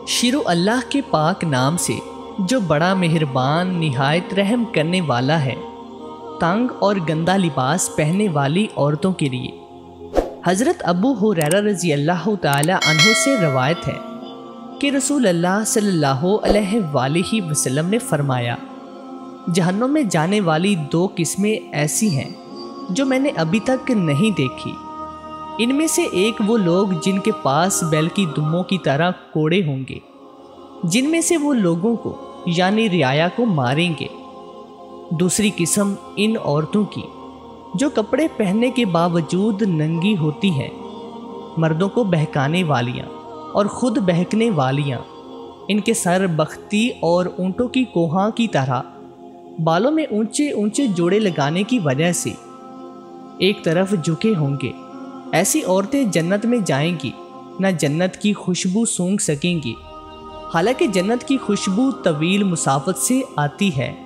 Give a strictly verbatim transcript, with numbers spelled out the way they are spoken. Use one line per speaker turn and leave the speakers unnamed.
شروع اللہ کے پاک نام سے جو بڑا مہربان نہایت رحم کرنے والا ہے۔ تنگ اور گندا لباس پہننے والی عورتوں کے لیے۔ حضرت ابو ہریرہ رضی اللہ تعالی عنہ سے روایت ہے کہ رسول اللہ صلی اللہ علیہ وآلہ وسلم نے فرمایا، جہنم میں جانے والی دو قسمیں ایسی ہیں جو میں نے ابھی تک نہیں دیکھی۔ ان میں سے ایک وہ لوگ جن کے پاس بیل کی دموں کی طرح کوڑے ہوں گے، جن میں سے وہ لوگوں کو یعنی رعایا کو ماریں گے۔ دوسری قسم ان عورتوں کی جو کپڑے پہننے کے باوجود ننگی ہوتی ہیں، مردوں کو بہکانے والیاں اور خود بہکنے والیاں۔ ان کے سر بختی اور اونٹوں کی کوہاں کی طرح بالوں میں اونچے اونچے جوڑے لگانے کی وجہ سے ایک طرف جھکے ہوں گے۔ ایسی عورتیں جنت میں جائیں گی، نہ جنت کی خوشبو سونگھ سکیں گی، حالانکہ جنت کی خوشبو طویل مسافت سے آتی ہے۔